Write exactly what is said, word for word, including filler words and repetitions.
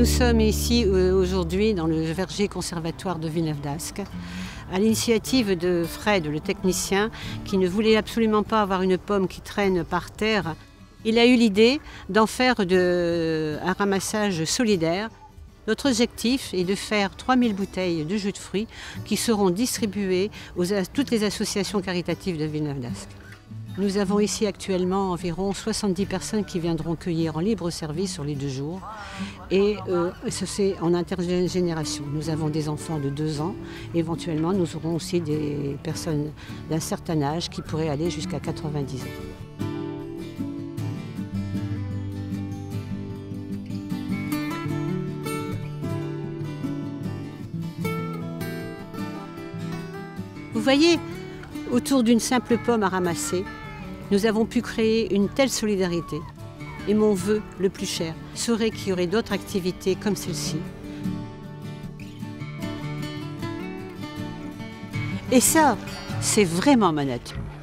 sommes ici euh, aujourd'hui dans le verger conservatoire de Villeneuve-d'Ascq, à l'initiative de Fred, le technicien, qui ne voulait absolument pas avoir une pomme qui traîne par terre. Il a eu l'idée d'en faire de, un ramassage solidaire. Notre objectif est de faire trois mille bouteilles de jus de fruits qui seront distribuées aux, à toutes les associations caritatives de Villeneuve-d'Ascq. Nous avons ici actuellement environ soixante-dix personnes qui viendront cueillir en libre service sur les deux jours. Et euh, c'est en intergénération. Nous avons des enfants de deux ans. Éventuellement, nous aurons aussi des personnes d'un certain âge qui pourraient aller jusqu'à quatre-vingt-dix ans. Vous voyez, autour d'une simple pomme à ramasser, nous avons pu créer une telle solidarité. Et mon vœu le plus cher serait qu'il y aurait d'autres activités comme celle-ci. Et ça, c'est vraiment ma nature.